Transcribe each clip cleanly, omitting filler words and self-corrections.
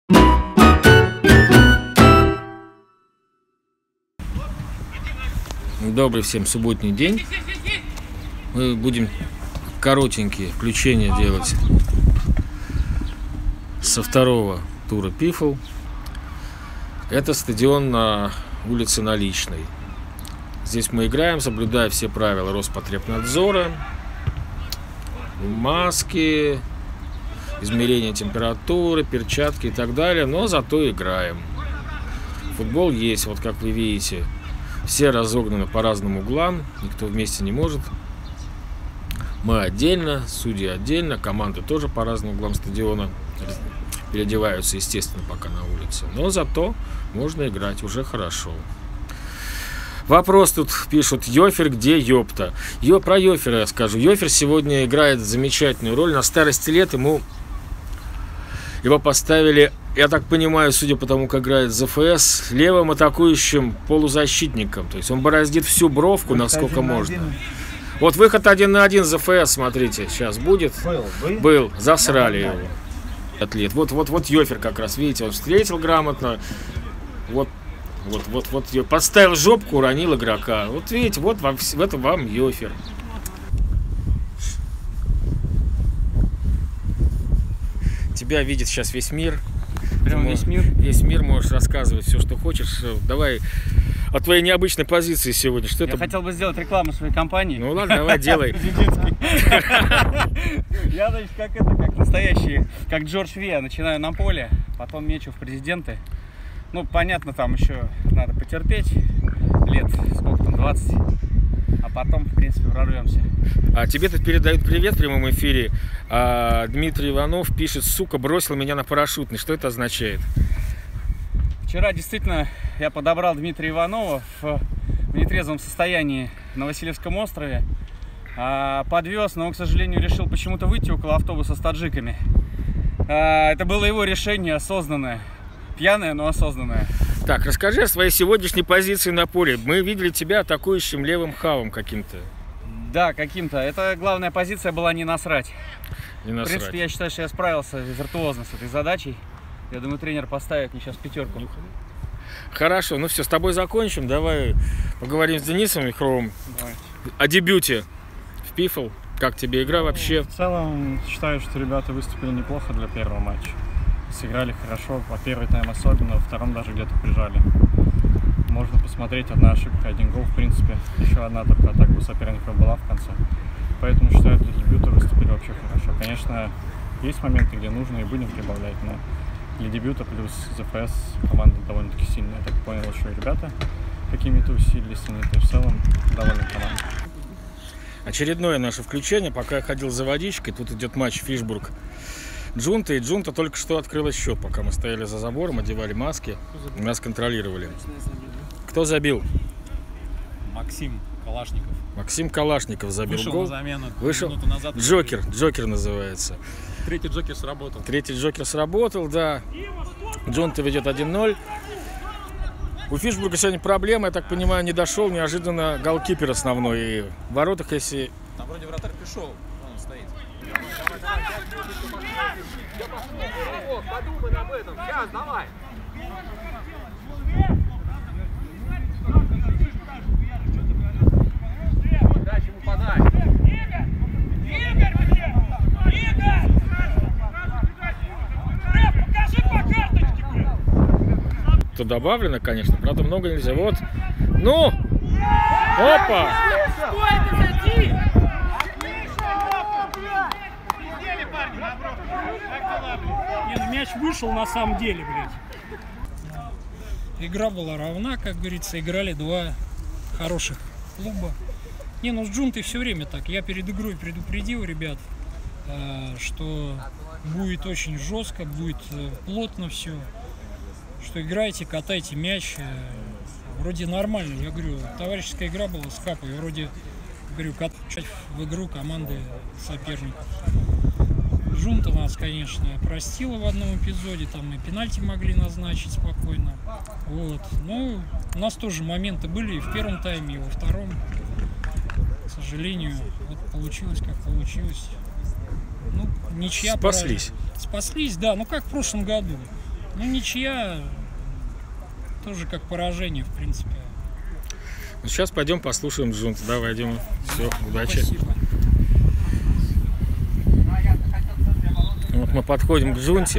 Добрый всем субботний день. Мы будем коротенькие включения делать со второго тура ПИФЛ. Это стадион на улице Наличной. Здесь мы играем, соблюдая все правила Роспотребнадзора, маски, измерение температуры, перчатки и так далее, но зато играем. Футбол есть, вот как вы видите. Все разогнаны по разным углам, никто вместе не может. Мы отдельно, судьи отдельно, команды тоже по разным углам стадиона. Переодеваются, естественно, пока на улице. Но зато можно играть, уже хорошо. Вопрос тут пишут: Йофер, где ёпта? Про Йофера я скажу. Йофер сегодня играет замечательную роль. На старости лет его поставили, я так понимаю, судя по тому, как играет ЗФС, левым атакующим полузащитником. То есть он бороздит всю бровку, насколько можно. Вот выход 1 на 1 ЗФС, смотрите, сейчас будет. Был, засрали его. Атлет. Вот Йофер как раз, видите, он встретил грамотно. Вот подставил жопку, уронил игрока. Вот видите, вот в этом вам Йофер. Тебя видит сейчас весь мир. Прям весь мир? Весь мир, можешь рассказывать все, что хочешь. Давай о твоей необычной позиции сегодня. Что я хотел бы сделать рекламу своей компании. Ну ладно, давай, делай. Я, значит, как настоящий, как Джордж Веа, начинаю на поле, потом мечу в президенты. Ну, понятно, там еще надо потерпеть лет, сколько там, 20. А потом, в принципе, прорвемся. А тебе тут передают привет в прямом эфире. Дмитрий Иванов пишет: сука, бросил меня на парашютный. Что это означает? Вчера действительно я подобрал Дмитрия Иванова в нетрезвом состоянии на Васильевском острове. Подвез, но он, к сожалению, решил почему-то выйти около автобуса с таджиками. Это было его решение осознанное. Пьяное, но осознанное. Так, расскажи о своей сегодняшней позиции на поле. Мы видели тебя атакующим левым хавом каким-то. Да, каким-то. Это главная позиция была не насрать. Не насрать. В принципе, я считаю, что я справился виртуозно с этой задачей. Я думаю, тренер поставит мне сейчас 5. Хорошо, ну все, с тобой закончим. Давай поговорим с Денисом Вихровым о дебюте в ПИФЛ. Как тебе игра вообще? В целом, считаю, что ребята выступили неплохо для первого матча. Сыграли хорошо, по первый тайм особенно, во втором даже где-то прижали. Можно посмотреть, одна ошибка, 1 гол, в принципе. Еще одна только атака у соперника была в конце. Поэтому считаю, для дебюта выступили вообще хорошо. Конечно, есть моменты, где нужно и будем прибавлять, но для дебюта плюс ЗФС команда довольно-таки сильная. Я так понял, еще и ребята какими-то усилились, и в целом довольно команда. Очередное наше включение. Пока я ходил за водичкой, тут идет матч Фишбург Джунта, и Джунта только что открыла счет, пока мы стояли за забором, одевали маски, нас контролировали. Кто забил? Максим Калашников. Максим Калашников забил Вышел гол. на замену. Вышел. Назад. Джокер называется. Третий Джокер сработал. Третий Джокер сработал, да. Джунта ведет 1-0. У Фишбурга сегодня проблема, я так понимаю, не дошел неожиданно голкипер основной. И в воротах, если... Там вроде вратарь пришел, он стоит. Подумай об этом. Сейчас, давай. Дальше ему подай. Покажи по карточке. Тут добавлено, конечно, правда, много нельзя. Вот. Ну! Опа! Нет, мяч вышел на самом деле, блядь. Игра была равна, как говорится, играли два хороших клуба. Не, ну с Джунтой все время так. Я перед игрой предупредил ребят, что будет очень жестко, будет плотно все. Что играйте, катайте мяч. Вроде нормально. Я говорю, товарищеская игра была с Хапой. Вроде, говорю, катать в игру команды соперников. Джунта нас, конечно, простила в одном эпизоде, там и пенальти могли назначить спокойно. Вот. Ну, у нас тоже моменты были и в первом тайме, и во втором. К сожалению, вот получилось, как получилось. Ну, ничья. Спаслись. Спаслись, да, ну как в прошлом году. Ну, ничья тоже как поражение, в принципе. Ну, сейчас пойдем послушаем Джунта. Давай, Дима. Все, удачи. Спасибо. Вот мы подходим к Джунте.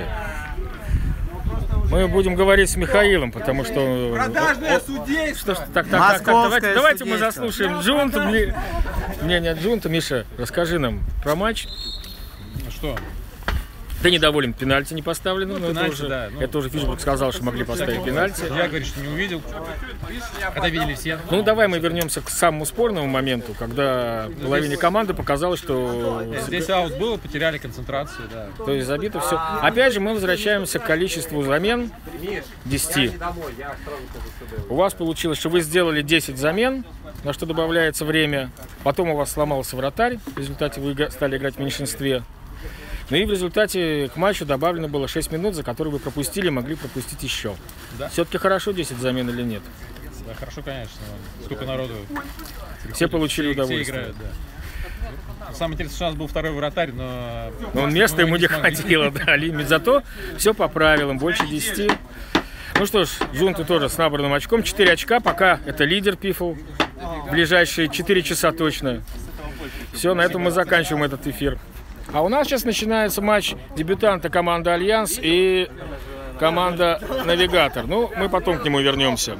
Мы будем говорить с Михаилом, потому что... Продажное судейство! Так, давайте мы заслушаем Джунту. Мнение Джунта. Миша, расскажи нам про матч. Что? Ты недоволен пенальти не поставленным, но пенальти, это уже, да, это уже Фишбург сказал, что могли поставить пенальти. Я, говорю, что не увидел. Это видели все. Ну, давай мы вернемся к самому спорному моменту, когда половине команды показалось, что... Здесь аут было, потеряли концентрацию, да. То есть забито все. Опять же, мы возвращаемся к количеству замен 10. У вас получилось, что вы сделали 10 замен, на что добавляется время. Потом у вас сломался вратарь, в результате вы стали играть в меньшинстве. Ну и в результате к матчу добавлено было 6 минут, за которые вы пропустили, могли пропустить еще. Да. Все-таки хорошо 10 замен или нет? Да, хорошо, конечно. Сколько народу. Все получили Все удовольствие. играют, да. Самый интересный шанс был второй вратарь, но... Места ему не хватило, да, лимит. Зато все по правилам, больше 10. Ну что ж, Джунты тоже с набранным очком. 4 очка, пока это лидер ПИФЛ. В ближайшие 4 часа точно. Все, на этом мы заканчиваем этот эфир. А у нас сейчас начинается матч дебютанта команды «Альянс» и команда «Навигатор». Ну, мы потом к нему вернемся.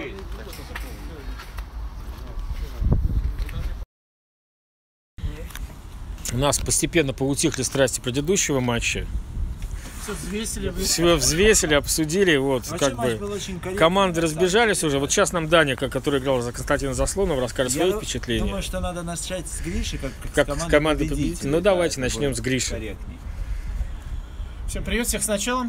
У нас постепенно поутихли страсти предыдущего матча. Все взвесили, обсудили. Вот, как бы команды разбежались уже. Вот сейчас нам Даня, который играл за Константина Заслонова, расскажет свои впечатления. Я думаю, что надо начать с Гриши, как с команды победителей. Ну, давайте начнем с Гриши. Всем привет, всех с началом.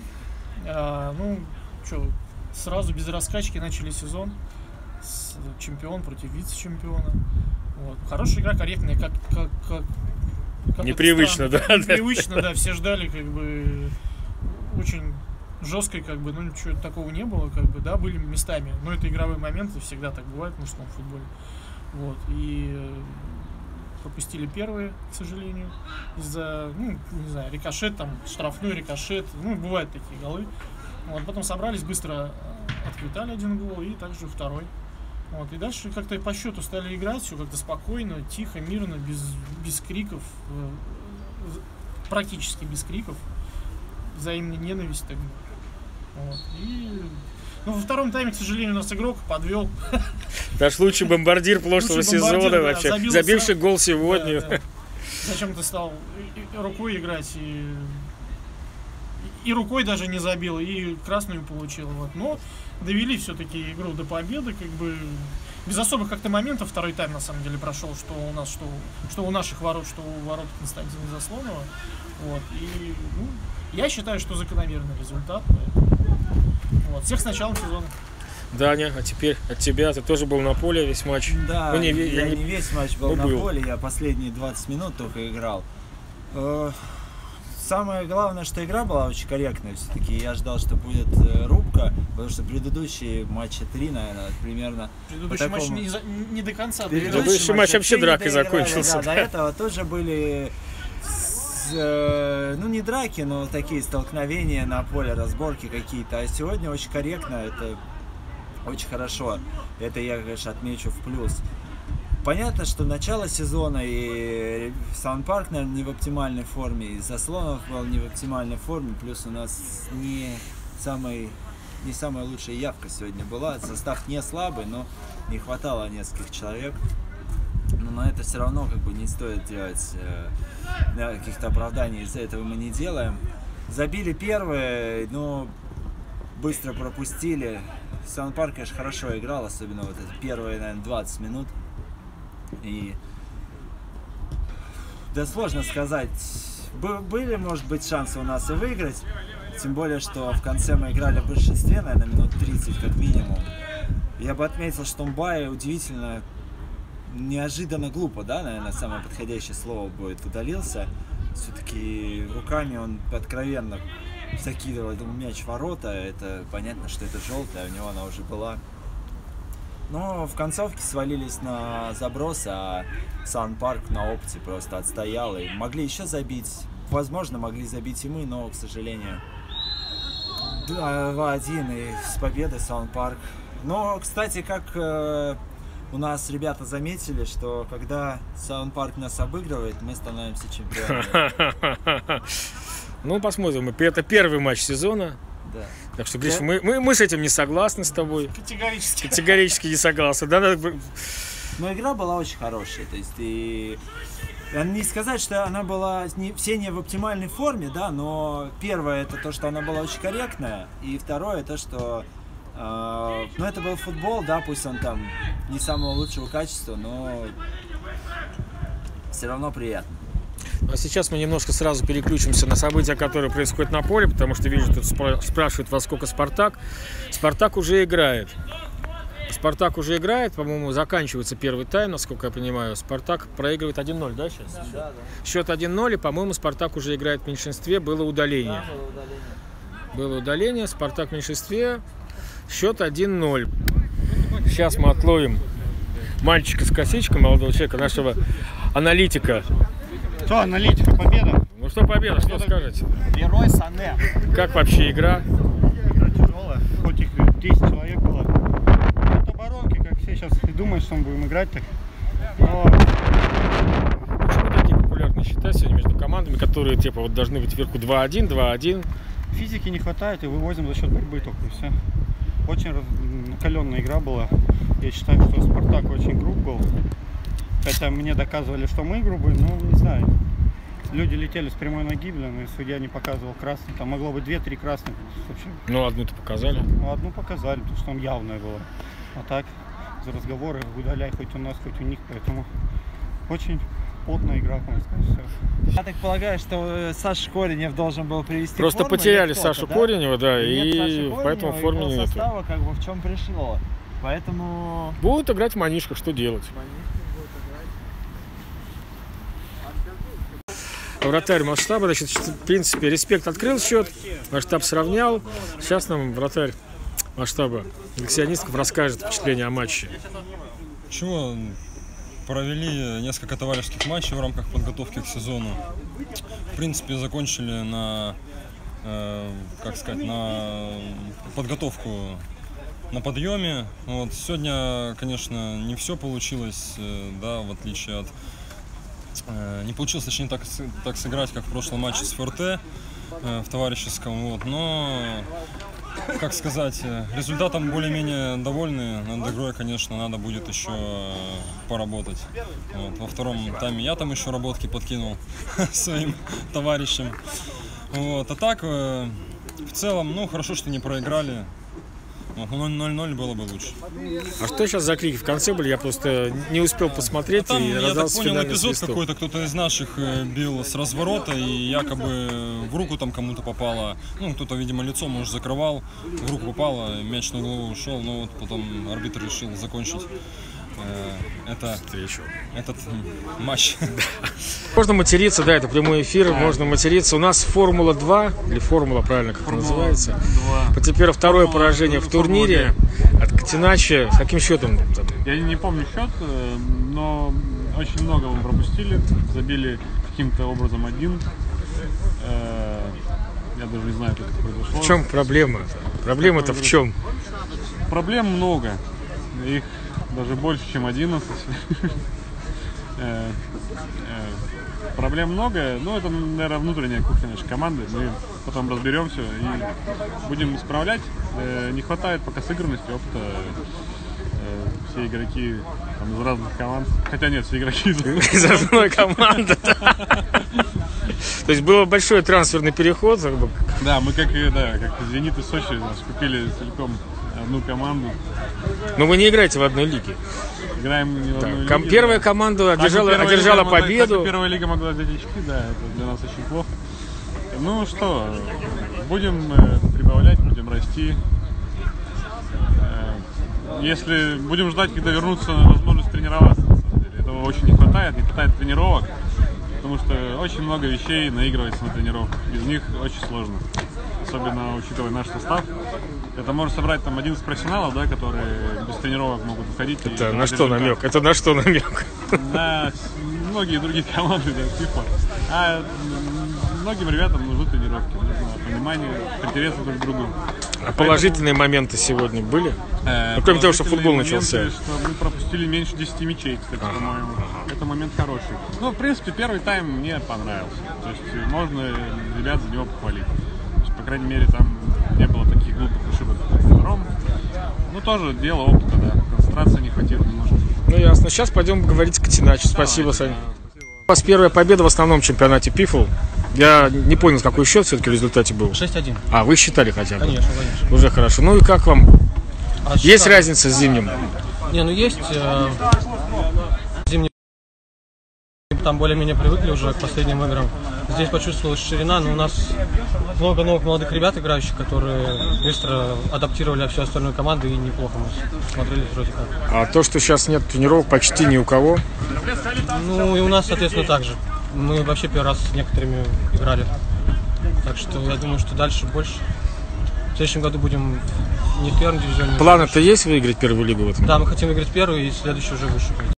Сразу без раскачки начали сезон. Чемпион против вице-чемпиона. Вот. Хорошая игра, корректная, как непривычно, да. Непривычно, да. Все ждали, как бы, очень жесткой, как бы, ничего такого не было, как бы, да, были местами. Но это игровые моменты, всегда так бывает в мужском футболе. Вот. И пропустили первые, к сожалению, из-за, не знаю, рикошет, там, штрафной рикошет, бывают такие голы. Вот. Потом собрались, быстро отквитали один гол и также второй. Вот. И дальше как-то по счету стали играть, все как-то спокойно, тихо, мирно, без криков, практически без криков, взаимной ненависти. Вот. И во втором тайме, к сожалению, у нас игрок подвел. Наш лучший бомбардир прошлого сезона, вообще, забивший гол сегодня. Да. Зачем-то стал рукой играть и рукой даже не забил, и красную получил. Вот. Но довели все-таки игру до победы, как бы без особых как-то моментов. Второй тайм на самом деле прошел, что у нас, что у наших ворот, что у ворот Константина Заслонова. Вот. И я считаю, что закономерный результат. Вот. Всех с началом сезона. Даня, а теперь от тебя, ты тоже был на поле весь матч? Да, я не весь матч был на поле, я последние 20 минут только играл. Самое главное, что игра была очень корректная все-таки. Я ждал, что будет рубка, потому что предыдущие матчи 3, наверное, примерно... Предыдущий матч не до конца. Предыдущий матч вообще дракой закончился. Да, до этого тоже были, не драки, но такие столкновения на поле, разборки какие-то. А сегодня очень корректно, это очень хорошо. Это я, конечно, отмечу в плюс. Понятно, что начало сезона и Саундпарк, наверное, не в оптимальной форме, и Заслонов был не в оптимальной форме, плюс у нас не самая лучшая явка сегодня была. Состав не слабый, но не хватало нескольких человек. Но на это все равно как бы не стоит делать каких-то оправданий, из-за этого мы не делаем. Забили первые, но быстро пропустили. Саундпарк, конечно, хорошо играл, особенно вот это первые, наверное, 20 минут. И да, сложно сказать, были, может быть, шансы у нас и выиграть, тем более, что в конце мы играли в большинстве, наверное, минут 30 как минимум. Я бы отметил, что Мбай удивительно, неожиданно глупо, да, наверное, самое подходящее слово будет, удалился. Все-таки руками он откровенно закидывал этот мяч в ворота, это понятно, что это желтая, у него она уже была. Но в концовке свалились на заброс, а Саундпарк на опыте просто отстоял. И могли еще забить. Возможно, могли забить и мы, но, к сожалению, 2-1 и с победой Саундпарк. Но, кстати, как у нас ребята заметили, что когда Саундпарк нас обыгрывает, мы становимся чемпионами. Ну, посмотрим. Это первый матч сезона. Да. Так что, Гриш, мы с этим не согласны с тобой. Категорически. Категорически не согласны. Да, но игра была очень хорошая. То есть, и не сказать, что она была все не в оптимальной форме, да, но первое это то, что она была очень корректная, и второе то, что ну, это был футбол, да, пусть он там не самого лучшего качества, но все равно приятно. А сейчас мы немножко сразу переключимся на события, которые происходят на поле, потому что, вижу, тут спрашивают, во сколько Спартак. Спартак уже играет. Спартак уже играет, по-моему, заканчивается первый тайм, насколько я понимаю. Спартак проигрывает 1-0, да, сейчас? Да, да. Счет 1-0, и, по-моему, Спартак уже играет в меньшинстве, было удаление. Да, было удаление. Было удаление, Спартак в меньшинстве, счет 1-0. Сейчас мы отловим мальчика с косичкой, молодого человека, нашего аналитика. Что, аналитика, победа? Ну что победа, что скажете? Герой Сане. Как вообще игра? Игра тяжелая, хоть их 10 человек было. Это оборонки, как все сейчас и думают, что мы будем играть так. Но... Почему такие популярные счета сегодня между командами, которые типа вот должны быть вверху 2-1, 2-1? Физики не хватает и вывозим за счет борьбы только и все. Очень накаленная игра была. Я считаю, что Спартак очень груб был. Хотя мне доказывали, что мы грубые, но не знаю. Люди летели с прямой ноги, блин, и судья не показывал красный. Там могло быть 2-3 красных. Вообще. Ну, одну-то показали. Ну, одну показали, потому что там явное было. А так, за разговоры удаляй хоть у нас, хоть у них. Поэтому очень плотная игра, можно сказать. Я так полагаю, что Саша Коренев должен был привести просто форму, потеряли Сашу, да? Коренева, да, и поэтому в форме не состава, нету. Как бы в чем пришло. Поэтому... Будут играть в манишках, что делать? Вратарь Масштаба, значит, в принципе, Респект открыл счет, Масштаб сравнял. Сейчас нам вратарь Масштаба Алексей Анисков расскажет впечатление о матче. Чего? Провели несколько товарищеских матчей в рамках подготовки к сезону. В принципе, закончили на, как сказать, на подготовку на подъеме. Вот. Сегодня, конечно, не все получилось, да, в отличие от... Не получилось, точнее, так сыграть, как в прошлом матче с ФРТ в товарищеском. Вот. Но, как сказать, результатом более-менее довольны. Над игрой, конечно, надо будет еще поработать. Вот. Во втором тайме я там еще работки подкинул своим товарищам. Вот. А так, в целом, ну, хорошо, что не проиграли. 0-0 было бы лучше. А что сейчас за крики в конце были? Я просто не успел посмотреть. Там, и я так понял, эпизод свисток. какой-то, кто-то из наших бил с разворота и якобы в руку там кому-то попало. Ну, кто-то, видимо, лицо, может, закрывал, в руку попало, мяч на голову ушел, но вот потом арбитр решил закончить этот матч. Можно материться, да, это прямой эфир, можно материться. У нас Формула-2, или Формула, правильно, как это называется. Теперь второе поражение в турнире от Катиначи. С каким счетом? Я не помню счет, но очень много мы пропустили, забили каким-то образом один. Я даже не знаю, как это произошло. В чем проблема? Проблема-то в чем? Проблем много. Их даже больше, чем 11. Проблем много, но это, наверное, внутренняя кухня нашей команды. Мы потом разберем все и будем исправлять. Не хватает пока сыгранности, опыта. Все игроки там, из разных команд. Хотя нет, все игроки из одной команды. То есть был большой трансферный переход. Да, мы как «Зенит» и Сочи купили целиком одну команду. Но вы не играете в одной лиге. Играем не в одной лиге. Первая команда одержала победу. Первая лига могла взять очки, да, это для нас очень плохо. Ну что, будем прибавлять, будем расти. Если будем ждать, когда вернутся возможность тренироваться, на самом деле. Этого очень не хватает тренировок, потому что очень много вещей наигрывается на тренировках. Из них очень сложно, особенно учитывая наш состав. Это можно собрать там 11 профессионалов, да, которые без тренировок могут выходить. Это на что намек? Это на что намек? На многие другие команды, да, FIFA. А многим ребятам нужны тренировки, нужно понимание, интерес друг к другу. А положительные моменты сегодня были? Кроме того, что футбол начался. Что мы пропустили меньше 10 мячей, кстати, по-моему. Это момент хороший. Ну, в принципе, первый тайм мне понравился. То есть можно ребят за него похвалить. То есть, по крайней мере, там не было таких глупых ошибок, как во втором. Ну, тоже дело опыта, да. Концентрации не хватило немножко. Ну, ясно. Сейчас пойдем говорить с Катиначо. Спасибо, Саня. У вас первая победа в основном чемпионате ПИФЛ. Я не понял, какой счет все-таки в результате был. 6-1. А, вы считали хотя бы? Конечно, конечно. Уже хорошо. Ну и как вам? Есть разница с зимним? Не, ну есть. Зимний там более-менее привыкли уже к последним играм. Здесь почувствовалась ширина, но у нас много новых молодых ребят, играющих, которые быстро адаптировали всю остальную команду и неплохо мы смотрелись вроде как. А то, что сейчас нет тренировок почти ни у кого? Ну и у нас, соответственно, так же. Мы вообще первый раз с некоторыми играли. Так что я думаю, что дальше больше. В следующем году будем не в первом дивизионе. Планы-то есть выиграть первую лигу в этом? Да, мы хотим выиграть первую и следующий уже выше пойти.